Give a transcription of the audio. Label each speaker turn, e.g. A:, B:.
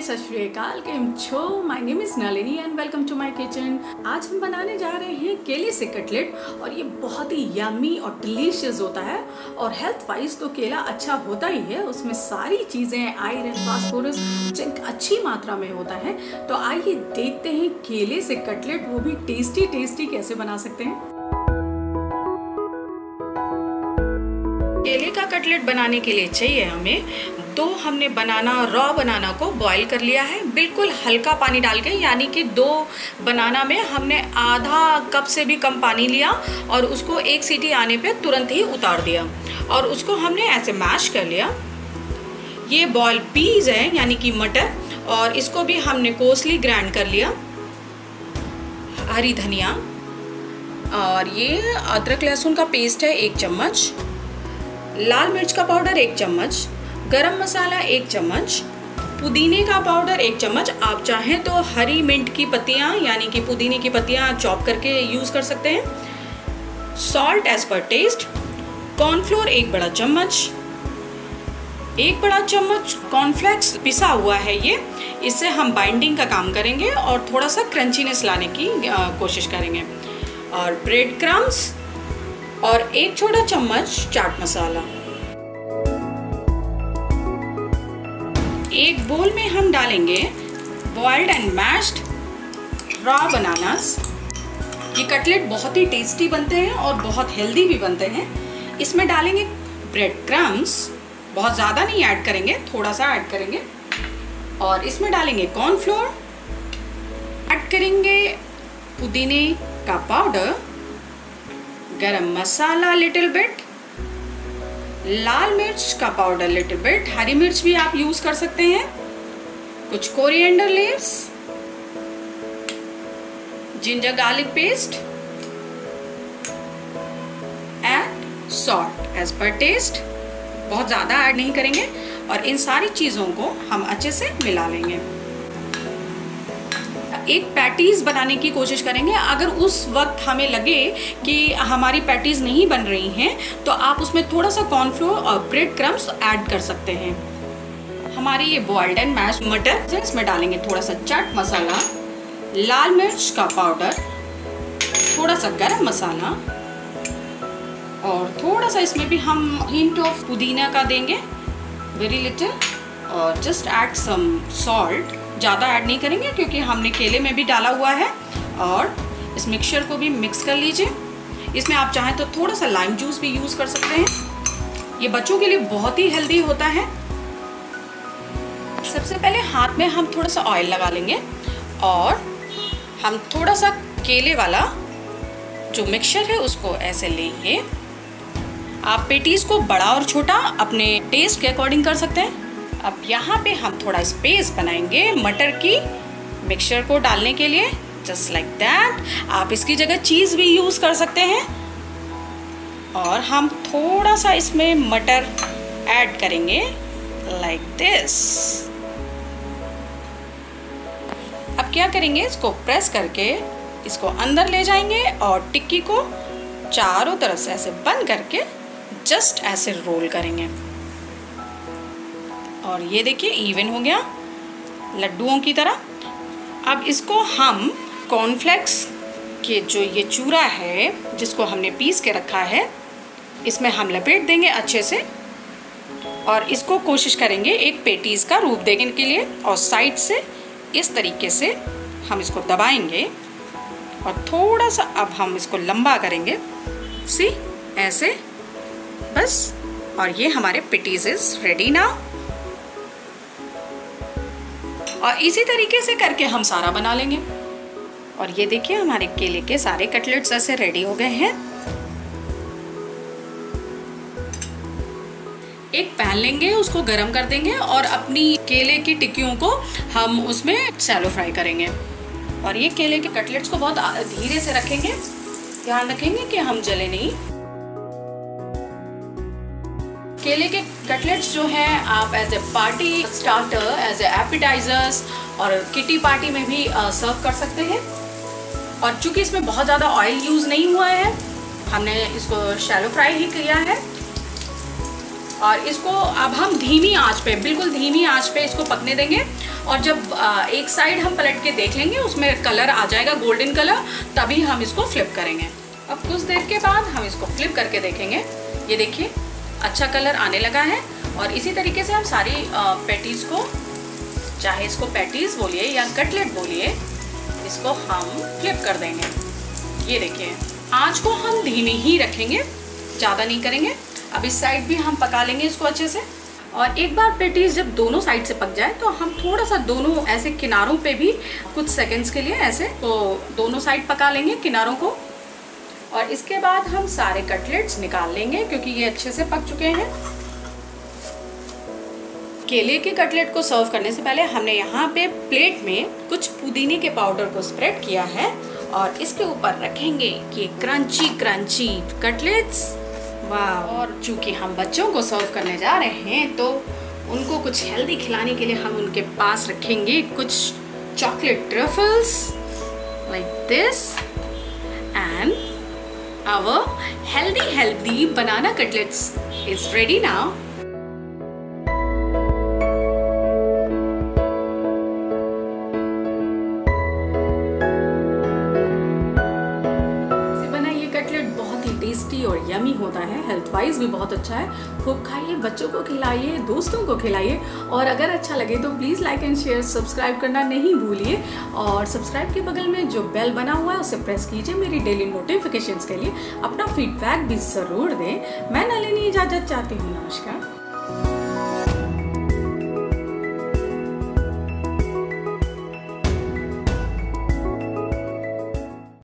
A: सत श्री अकाल, केम छो। My name is Nalini and welcome to my kitchen. आज हम बनाने जा रहे हैं केले से कटलेट और ये बहुत ही यम्मी और डिलीशियस होता है और हेल्थ वाइज तो केला अच्छा होता ही है। उसमें सारी चीजें आयरन, फास्फोरस, जिंक अच्छी मात्रा में होता है। तो आइए देखते हैं केले से कटलेट, वो भी टेस्टी कैसे बना सकते हैं। केले का कटलेट बनाने के लिए चाहिए हमें हमने रॉ बनाना को बॉईल कर लिया है, बिल्कुल हल्का पानी डाल के, यानी कि 2 बनाना में हमने आधा कप से भी कम पानी लिया और उसको 1 सीटी आने पे तुरंत ही उतार दिया और उसको हमने ऐसे मैश कर लिया। ये बॉयल पीज है यानी कि मटर, और इसको भी हमने कोसली ग्राइंड कर लिया। हरी धनिया और ये अदरक लहसुन का पेस्ट है 1 चम्मच, लाल मिर्च का पाउडर 1 चम्मच, गरम मसाला 1 चम्मच, पुदीने का पाउडर 1 चम्मच। आप चाहें तो हरी मिंट की पत्तियां यानी कि पुदीने की पत्तियां चॉप करके यूज़ कर सकते हैं। सॉल्ट एज पर टेस्ट, कॉर्नफ्लोर 1 बड़ा चम्मच, 1 बड़ा चम्मच कॉर्नफ्लेक्स पिसा हुआ है ये, इससे हम बाइंडिंग का काम करेंगे और थोड़ा सा क्रंचीनेस लाने की कोशिश करेंगे। और ब्रेड क्रम्स और 1 छोटा चम्मच चाट मसाला। एक बोल में हम डालेंगे boiled and mashed raw bananas. ये कटलेट बहुत ही टेस्टी बनते हैं और बहुत हेल्दी भी बनते हैं। इसमें डालेंगे ब्रेड क्रम्स, बहुत ज़्यादा नहीं ऐड करेंगे, थोड़ा सा ऐड करेंगे। और इसमें डालेंगे कॉर्नफ्लोर, ऐड करेंगे पुदीने का पाउडर, गरम मसाला लिटिल बिट, लाल मिर्च का पाउडर लिटिल बिट, हरी मिर्च भी आप यूज कर सकते हैं, कुछ coriander leaves, ginger garlic paste and salt as पर टेस्ट। बहुत ज्यादा ऐड नहीं करेंगे और इन सारी चीजों को हम अच्छे से मिला लेंगे। एक पैटीज बनाने की कोशिश करेंगे। अगर उस वक्त हमें लगे कि हमारी पैटीज नहीं बन रही हैं तो आप उसमें थोड़ा सा कॉर्नफ्लोर और ब्रेड क्रम्स ऐड कर सकते हैं। हमारी ये बॉइल्ड एंड मैश्ड मटर, इसमें डालेंगे थोड़ा सा चाट मसाला, लाल मिर्च का पाउडर, थोड़ा सा गरम मसाला और थोड़ा सा इसमें भी हम हिंट ऑफ पुदीना का देंगे, वेरी लिटिल, और जस्ट ऐड सम सॉल्ट। ज़्यादा ऐड नहीं करेंगे क्योंकि हमने केले में भी डाला हुआ है। और इस मिक्सचर को भी मिक्स कर लीजिए। इसमें आप चाहें तो थोड़ा सा लाइम जूस भी यूज़ कर सकते हैं। ये बच्चों के लिए बहुत ही हेल्दी होता है। सबसे पहले हाथ में हम थोड़ा सा ऑयल लगा लेंगे और हम थोड़ा सा केले वाला जो मिक्सचर है उसको ऐसे लेंगे। आप पेटीज को बड़ा और छोटा अपने टेस्ट के अकॉर्डिंग कर सकते हैं। अब यहाँ पे हम थोड़ा स्पेस बनाएंगे मटर की मिक्सचर को डालने के लिए, जस्ट लाइक दैट। आप इसकी जगह चीज़ भी यूज़ कर सकते हैं। और हम थोड़ा सा इसमें मटर ऐड करेंगे लाइक दिस। अब क्या करेंगे, इसको प्रेस करके इसको अंदर ले जाएंगे और टिक्की को चारों तरफ से ऐसे बंद करके जस्ट ऐसे रोल करेंगे। और ये देखिए इवन हो गया लड्डुओं की तरह। अब इसको हम कॉर्नफ्लेक्स के जो ये चूरा है जिसको हमने पीस के रखा है, इसमें हम लपेट देंगे अच्छे से और इसको कोशिश करेंगे एक पेटीज का रूप देने के लिए। और साइड से इस तरीके से हम इसको दबाएंगे और थोड़ा सा अब हम इसको लंबा करेंगे, सी ऐसे, बस। और ये हमारे पेटीज इज रेडी नाउ। और इसी तरीके से करके हम सारा बना लेंगे। और ये देखिए हमारे केले के सारे कटलेट्स ऐसे रेडी हो गए हैं। एक पैन लेंगे, उसको गरम कर देंगे और अपनी केले की टिक्कियों को हम उसमें शैलो फ्राई करेंगे। और ये केले के कटलेट्स को बहुत धीरे से रखेंगे, ध्यान रखेंगे कि हम जले नहीं। केले के कटलेट्स जो है आप as a party starter, as a appetizers और किटी पार्टी में भी सर्व कर सकते हैं। और चूंकि इसमें बहुत ज़्यादा ऑयल यूज़ नहीं हुआ है, हमने इसको शैलो फ्राई ही किया है। और इसको अब हम धीमी आंच पे, बिल्कुल धीमी आंच पे इसको पकने देंगे। और जब एक साइड हम पलट के देख लेंगे, उसमें कलर आ जाएगा गोल्डन कलर, तभी हम इसको फ्लिप करेंगे। अब कुछ देर के बाद हम इसको फ्लिप करके देखेंगे। ये देखिए अच्छा कलर आने लगा है। और इसी तरीके से हम सारी पैटीज़ को, चाहे इसको पैटीज़ बोलिए या कटलेट बोलिए, इसको हम फ्लिप कर देंगे। ये देखिए आंच को हम धीमी ही रखेंगे, ज़्यादा नहीं करेंगे। अब इस साइड भी हम पका लेंगे इसको अच्छे से। और एक बार पैटीज जब दोनों साइड से पक जाए तो हम थोड़ा सा दोनों ऐसे किनारों पे भी कुछ सेकंड्स के लिए ऐसे तो दोनों साइड पका लेंगे किनारों को। और इसके बाद हम सारे कटलेट्स निकाल लेंगे क्योंकि ये अच्छे से पक चुके हैं। केले के कटलेट को सर्व करने से पहले हमने यहाँ पे प्लेट में कुछ पुदीने के पाउडर को स्प्रेड किया है और इसके ऊपर रखेंगे ये क्रंची क्रंची कटलेट्स। वाह! और चूंकि हम बच्चों को सर्व करने जा रहे हैं तो उनको कुछ हेल्दी खिलाने के लिए हम उनके पास रखेंगे कुछ chocolate truffles like this and our healthy banana cutlets is ready now. Tasty और यमी होता है, हेल्थ वाइज भी बहुत अच्छा है। खूब खाइए, बच्चों को खिलाइए, दोस्तों को खिलाइए। और अगर अच्छा लगे तो please like and share, subscribe करना नहीं भूलिए। और सब्सक्राइब के बगल में जो बेल बना हुआ है उसे प्रेस कीजिए मेरी डेली नोटिफिकेशंस के लिए। अपना फीडबैक भी ज़रूर दें। मैं नलिनी इजाज़त चाहती हूँ। नमस्कार।